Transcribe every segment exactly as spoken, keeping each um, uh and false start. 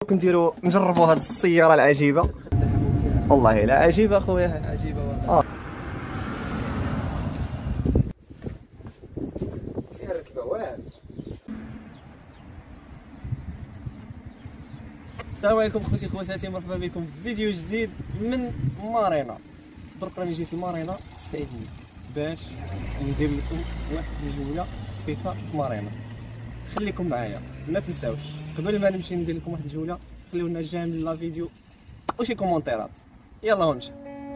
كنديروا نجربوا هذه السياره العجيبه. والله لا عجيبه اخويا، عجيبه والله. اه فيها ركبه واعر. السلام عليكم خوتي خواتاتي، مرحبا بكم في فيديو جديد من مارينا. درك راني جيت لمارينا السعيديه باش ندير لكم واحد الجوله خفيفه في مارينا. خليكم معايا ما تنساوش قبل ما نمشي ندير لكم واحد الجوله خليونا جيم لا فيديو وشي كومونتيرات. يلا ونمشي.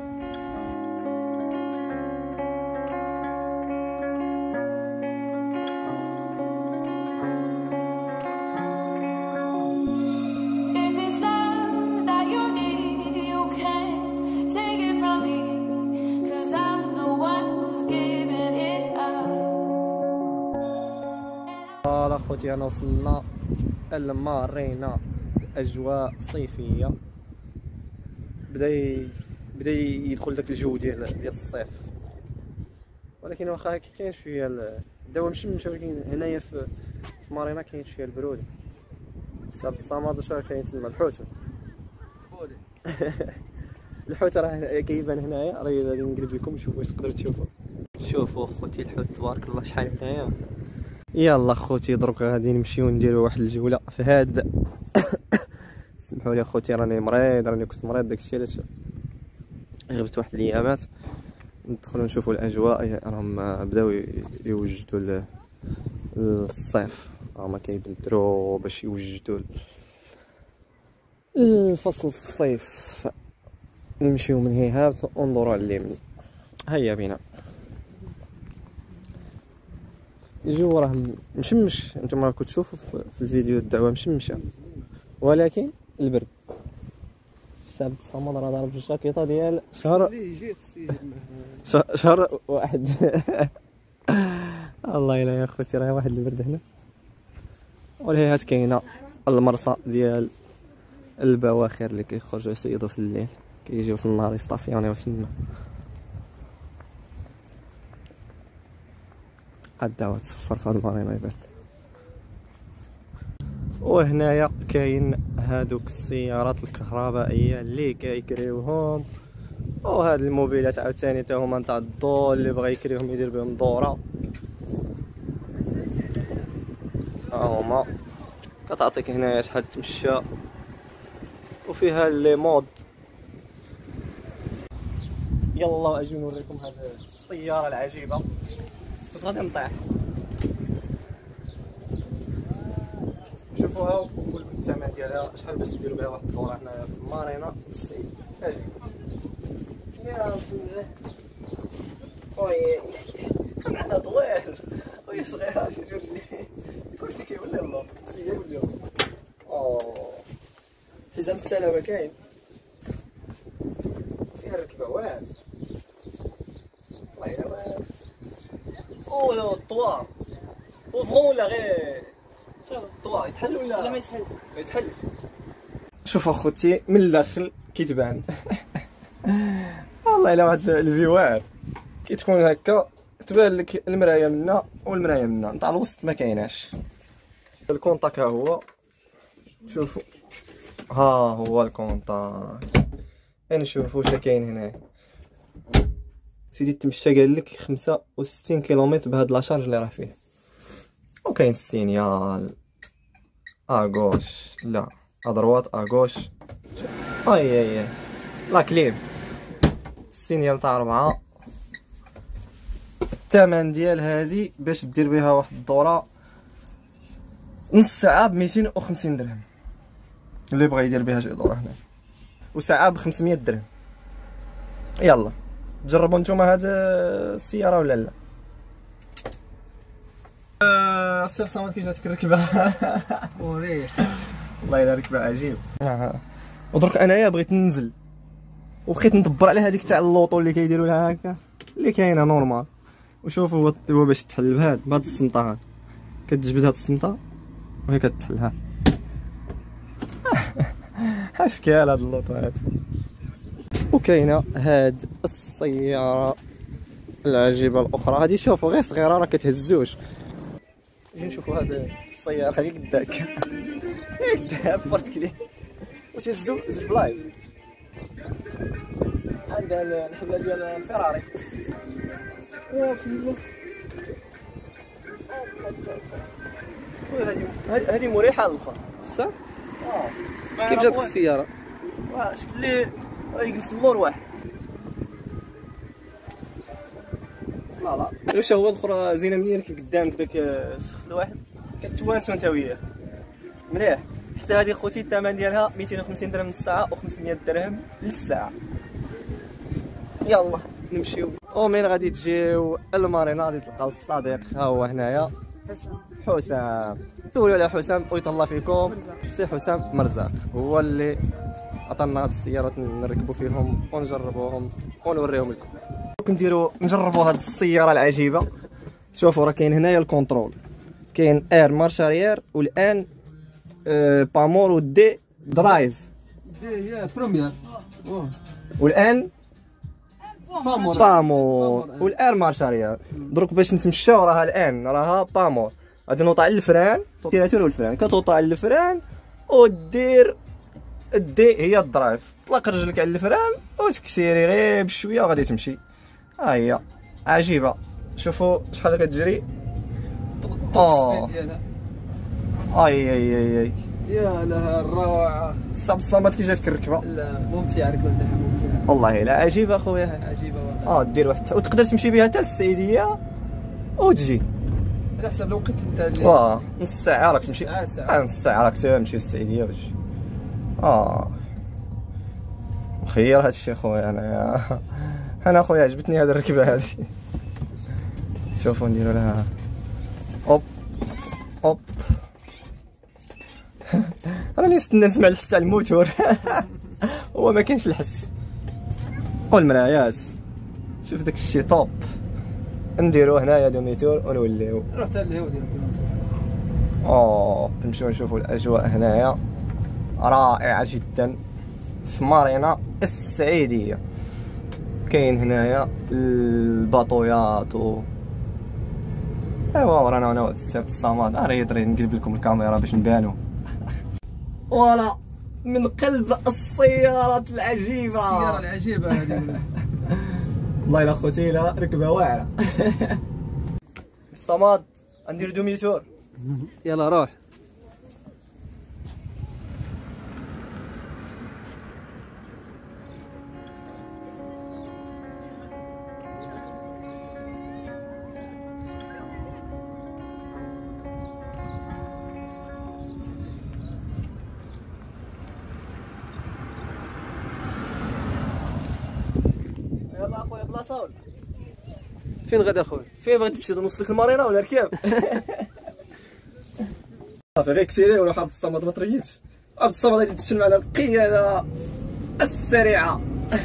فوالا خوتي انا وصلنا المارينا، اجواء صيفيه. بدا ي... بدا يدخل داك الجو ديال ديال الصيف، ولكن واخا كاين شويه الجو مشمش، ولكن هنايا في مارينا كاين شويه البروده. صاب الصمد شحال كاين تما الحوت الحوت راه كيبان هنايا، راه غادي نقلب لكم نشوفوا واش تقدروا تشوفوا. شوفوا خوتي الحوت تبارك الله شحال هنايا. يلا خوتي درك غادي نمشيو نديرو واحد الجوله في هاد سمحوا لي خوتي راني مريض، راني كنت مريض داكشي علاش غبت واحد الايامات. ندخلوا نشوفوا الاجواء، راهم بداو يوجدوا الصيف، راهم كيبدروا باش يوجدوا الفصل الصيف. نمشيو من هيهات وندوروا على اليمين. هيا بينا. الجو راه مشمش، نتوما راكم تشوفوا في الفيديو الدعوه مشمشه، ولكن البرد. السبت الصمد راه ضارب الجاكيطه ديال شهر شهر واحد الله الا يا خوتي راه واحد البرد هنا. والهيهات كاينه المرصى ديال البواخر اللي كيخرجوا يصيدوا في الليل، كيجيو في النهار يستاسيونيو تما. الدعوة تصفر في هاد المارينا يبان. وهنايا كاين هادوك السيارات الكهربائيه اللي كيكريوهم، وهاد الموبيلات عاوتاني تا هما نتاع الضو، اللي بغا يكريهم يدير بهم دوره. ها هما كتعطيك هنايا شحال تمشى، وفيها لي مود. يلا اجي نوريكم هاد السياره العجيبه. كنت غادي نطيح، شوفوها ونقول لكم الثمن ديالها شحال باش ديروا بها واحد الدوره هنايا في مارينا السعيد. اجي يا بسم الله. وي كان عندها طويل وهي صغيره، شي جوج لي الكرسي كيولي اللوط سيدي وجهو. اوه حزام السلامه كاين، فيها ركبه واعر. والله الا واعر. او لا الطوا وفغون ولا غير الطوا يتحل ولا لا؟ ما يتحلش ما يتحلش. شوف اخوتي من الداخل كيتبان والله الا واحد الفيو واعر. كي تكون هكا تبان لك المرايه منا والمرايه منا، نتاع الوسط ما كايناش. الكونتاك ها هو، شوفوا ها هو الكونتاك. نشوفوا واش كاين هنا. سيدي تمشى قال لك خمسة وستين كيلومتر بهاد لاشارج اللي راه فيه، وكاين السينيال اغوش لا ادروات اغوش. اي اي لا كليب السينيال تاع ربعة. الثمن ديال هادي باش دير بها واحد الدوره نص ساعه ب ميتين وخمسين درهم، اللي بغى يدير بها شي دوره هنا، وساعه ب خمسمية درهم. يلا جربوا نتوما هاد السياره ولا لا؟ السي صامت كي جاتك الركبه وريح والله الا ركبه عجيب. ودرك انايا بغيت ننزل وبقيت ندبر على هذيك تاع اللوطو اللي كيديروا لها هكا اللي كاينه نورمال. وشوف هو هو باش تحل بهاد بهاد السمطه، هاد كتجبد هاد السمطه وهي كتحلها. اشكال هاد اللوطو هاد. وكاينه هاد السياره العجيبه الاخرى هادي، شوفوا غير صغيره راه كتهزوش. نجي نشوفوا هاد السياره اللي قداك قدام بارتكلي وتهزو زوج بلايف. عندها الحله ديال فيراري. يا بسم هذه هذه مريحه الاخرى صح. اه كيف جاتك السياره؟ واه شفت لي راه يجلس اللور واحد. لا لا واش هو الاخرى زينه منين كي قدامك داك الشخص الواحد كتوانسو انت وياه مليح. حتى هذه خوتي الثمن ديالها مئتين وخمسين درهم للساعه و خمسمية درهم للساعه. يلا نمشيو ومين غادي تجيو المارينا غادي تلقاو الصديق ها هو هنايا حسام. سولوا على حسام ويطلع فيكم. سي حسام مرزاق هو اللي عطانا هاد السيارات نركبوا فيهم ونجربوهم ونوريهم لكم. كنديروا نجربوا هاد السياره العجيبه. شوفوا راه كاين هنايا الكونترول، كاين اير مارش اريير، والان آه بامور ودي درايف دي هي بروميير، والان بامور بامور والاير مارش اريير. دروك باش نتمشاو راها الان راها بامور. غادي نوطع على الفران، تيراتور والفران كتوطع على الفران ودير الدي هي الدرايف. طلق رجلك على الفران وتكسيري غير بشويه وغادي تمشي. ها هي عجيبه. شوفوا شحال كتجري. اه اي اي اي اي يا لها الروعه. الصاب الصامت كي جاتك الركبه. لا ممتعه الركبه تاعها ممتعه والله لا عجيبه اخويا. عجيبه والله. اه دير واحد وتقدر تمشي بها حتى للسعيديه وتجي على حسب الوقت نتاع واه نص ساعه راك تمشي. ساعه ساعه نص ساعه راك تمشي للسعيديه وتجي. اه خير هادشي خويا. انا انا خويا عجبتني هاد الركبه هادي. شوفوا نديرو لها اوب اوب. راني نستنى نسمع الحس تاع الموتور. هو ما كاينش الحس. والمرايات شوف داك الشيء طوب. نديرو هنايا دوميتور ونوليو روح حتى لهيه ودير دوميتور. اوه نمشيو نشوفو الاجواء هنايا رائعه جدا في مارينا السعيديه. كاين هنايا الباطويات و ايوا رانا انا بزاف الصماد. راه يطري نقلب لكم الكاميرا باش نبانو. فوالا من قلب السيارات العجيبه. السياره العجيبه هذه. والله الا خوتي لا ركبه واعره. الصماد ندير دوميتور. يلا روح. يلا اخويا بلا صوت. فين غدا اخويا؟ فين بغيت تمشي نوصلك المارينا ولا ركاب؟ صافي غير كسيري وروح عبد الصمد ما تريدش. عبد الصمد غادي تشن على القياده السريعه.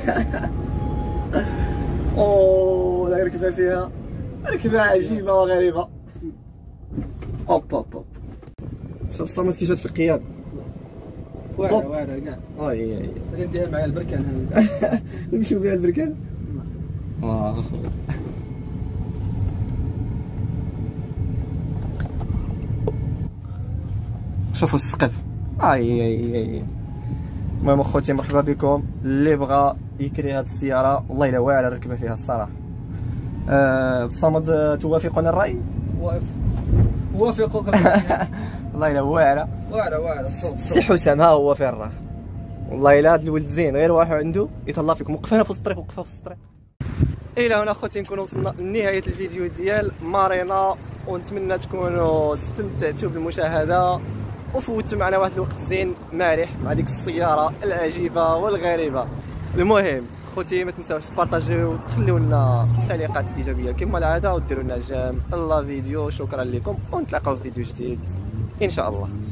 اوه لا ركبه فيها ركبه عجيبه وغريبه. اوب اوب اوب. شوف الصمد كي جات في القياده. واعره واعره كاع. اي اي غادي ندير معايا البركان هذا. نمشيو بها البركان. واه شوفوا السقف. اي اي اي المهم اخوتي مرحبا بكم. اللي بغى يكري هاد السياره والله الا واعره الركبه فيها الصراحه. أه بالصمد توافقون الراي؟ واقف وافقك. والله الا واعره واعره واعره. سي حسام ها هو فين راه. والله الا هاد الولد زين غير واحد عنده يطلع فيكم. وقفنا في وسط الطريق وقفها في وسط الطريق. الى هنا اخوتي نكون وصلنا لنهايه الفيديو ديال مارينا، ونتمنى تكونوا استمتعتوا بالمشاهده وفوتوا معنا واحد الوقت زين مالح مع ديك السياره العجيبه والغريبه. المهم خوتي ما تنساوش تبارطاجيو وتخليو لنا تعليقات ايجابيه كما العاده وديروا لنا جيم الله فيديو. شكرا لكم ونتلاقاو في فيديو جديد ان شاء الله.